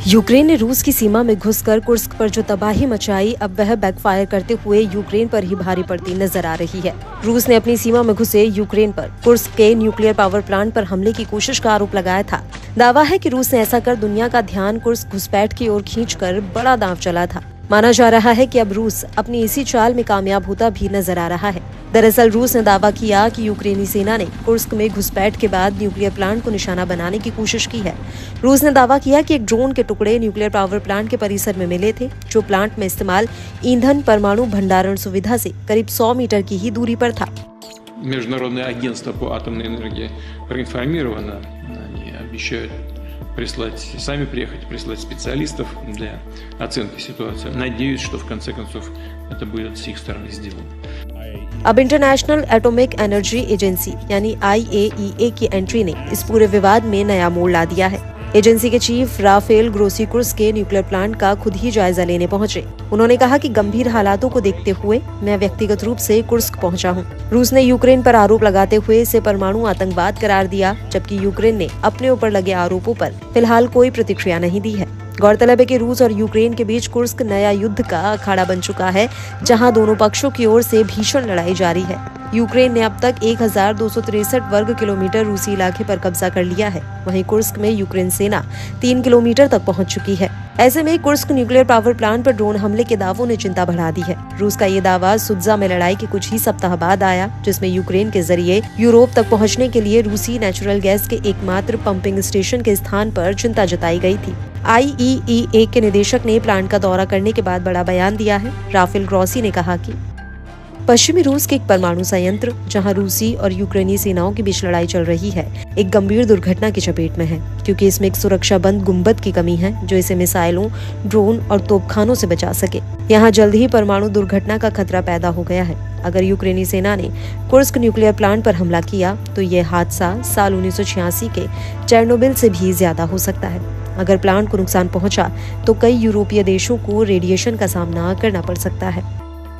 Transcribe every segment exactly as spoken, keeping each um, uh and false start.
Ukraine ने रूस की सीमा में घुसकर कुर्स्क पर जो तबाही मचाई, अब वह बैकफायर करते हुए यूक्रेन पर ही भारी पड़ती नजर आ रही है। रूस ने अपनी सीमा में घुसे यूक्रेन पर कुर्स्क के न्यूक्लियर पावर प्लांट पर हमले की कोशिश का आरोप लगाया था। दावा है कि रूस ने ऐसा कर दुनिया का ध्यान कुर्स्क घुसपैठ की ओर खींचकर बड़ा दांव चला था। माना जा रहा है कि अब रूस अपनी इसी चाल में कामयाब होता भी नजर आ रहा है। दरअसल रूस ने दावा किया कि यूक्रेनी सेना ने कुर्स्क में घुसपैठ के बाद न्यूक्लियर प्लांट को निशाना बनाने की कोशिश की है। रूस ने दावा किया कि एक ड्रोन के टुकड़े न्यूक्लियर पावर प्लांट के परिसर में मिले थे, जो प्लांट में इस्तेमाल ईंधन परमाणु भंडारण सुविधा से करीब सौ मीटर की ही दूरी पर था। Международное агентство по атомной энергии проинформировано, они обещают прислать, сами приехать, прислать специалистов для оценки ситуации. Надеюсь, что в конце концов это будет с их стороны сделано। अब इंटरनेशनल एटॉमिक एनर्जी एजेंसी यानी आई ए ई ए की एंट्री ने इस पूरे विवाद में नया मोड़ ला दिया है। एजेंसी के चीफ राफेल ग्रोसी कुर्स्क के न्यूक्लियर प्लांट का खुद ही जायजा लेने पहुंचे। उन्होंने कहा कि गंभीर हालातों को देखते हुए मैं व्यक्तिगत रूप से कुर्स्क पहुंचा हूं। रूस ने यूक्रेन पर आरोप लगाते हुए इसे परमाणु आतंकवाद करार दिया, जबकि यूक्रेन ने अपने ऊपर लगे आरोपों पर फिलहाल कोई प्रतिक्रिया नहीं दी है। गौरतलब है कि रूस और यूक्रेन के बीच कुर्स्क नया युद्ध का अखाड़ा बन चुका है, जहां दोनों पक्षों की ओर से भीषण लड़ाई जारी है। यूक्रेन ने अब तक एक हजार दो सौ तिरसठ वर्ग किलोमीटर रूसी इलाके पर कब्जा कर लिया है। वहीं कुर्स्क में यूक्रेन सेना तीन किलोमीटर तक पहुंच चुकी है। ऐसे में कुर्स्क न्यूक्लियर पावर प्लांट पर ड्रोन हमले के दावों ने चिंता बढ़ा दी है। रूस का ये दावा सुत्जा में लड़ाई के कुछ ही सप्ताह बाद आया, जिसमें यूक्रेन के जरिए यूरोप तक पहुंचने के लिए रूसी नेचुरल गैस के एकमात्र पंपिंग स्टेशन के स्थान पर चिंता जताई गई थी। आई ई ई ए के निदेशक ने प्लांट का दौरा करने के बाद बड़ा बयान दिया है। राफेल ग्रोसी ने कहा कि पश्चिमी रूस के एक परमाणु संयंत्र, जहां रूसी और यूक्रेनी सेनाओं के बीच लड़ाई चल रही है, एक गंभीर दुर्घटना की चपेट में है, क्योंकि इसमें एक सुरक्षा बंद गुंबद की कमी है जो इसे मिसाइलों, ड्रोन और तोपखानों से बचा सके। यहां जल्द ही परमाणु दुर्घटना का खतरा पैदा हो गया है। अगर यूक्रेनी सेना ने कुर्स्क न्यूक्लियर प्लांट पर हमला किया तो यह हादसा साल उन्नीस सौ छियासी के चेरनोबिल से भी ज्यादा हो सकता है। अगर प्लांट को नुकसान पहुंचा तो कई यूरोपीय देशों को रेडिएशन का सामना करना पड़ सकता है।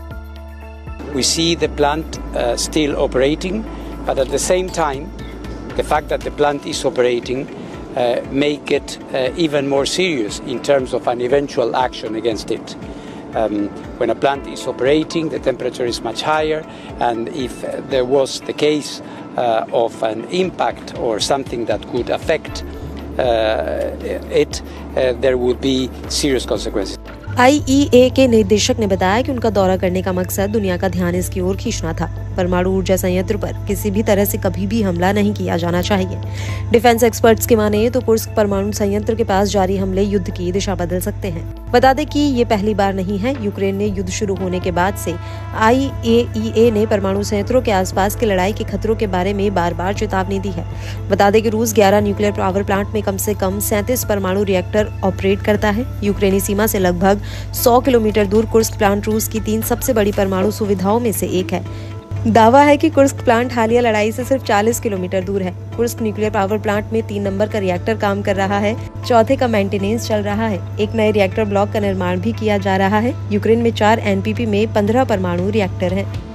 We see the plant uh, still operating, but at the same time, the fact that the plant is operating uh, make it uh, even more serious in terms of an eventual action against it. Um, when a plant is operating, the temperature is much higher, and if uh, there was the case uh, of an impact or something that could affect uh, it, uh, there would be serious consequences. आई ई ए के निदेशक ने बताया कि उनका दौरा करने का मकसद दुनिया का ध्यान इसकी ओर खींचना था। परमाणु ऊर्जा संयंत्र पर किसी भी तरह से कभी भी हमला नहीं किया जाना चाहिए। डिफेंस एक्सपर्ट्स की माने तो कुर्स्क परमाणु संयंत्र के पास जारी हमले युद्ध की दिशा बदल सकते हैं। बता दें कि ये पहली बार नहीं है। यूक्रेन ने युद्ध शुरू होने के बाद से आई ए ई ए ने परमाणु संयंत्रों के आसपास के लड़ाई के खतरों के बारे में बार बार चेतावनी दी है। बता दें कि रूस ग्यारह न्यूक्लियर पावर प्लांट में कम से कम सैंतीस परमाणु रिएक्टर ऑपरेट करता है। यूक्रेनी सीमा से लगभग सौ किलोमीटर दूर कुर्स्क प्लांट रूस की तीन सबसे बड़ी परमाणु सुविधाओं में से एक है। दावा है कि कुर्स्क प्लांट हालिया लड़ाई से सिर्फ चालीस किलोमीटर दूर है। कुर्स्क न्यूक्लियर पावर प्लांट में तीन नंबर का रिएक्टर काम कर रहा है, चौथे का मेंटेनेंस चल रहा है। एक नए रिएक्टर ब्लॉक का निर्माण भी किया जा रहा है। यूक्रेन में चार एन पी पी में पंद्रह परमाणु रिएक्टर हैं।